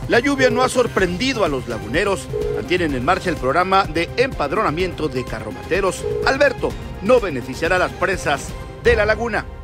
La lluvia no ha sorprendido a los laguneros. Mantienen en marcha el programa de empadronamiento de carromateros. Alberto no beneficiará a las presas de la laguna.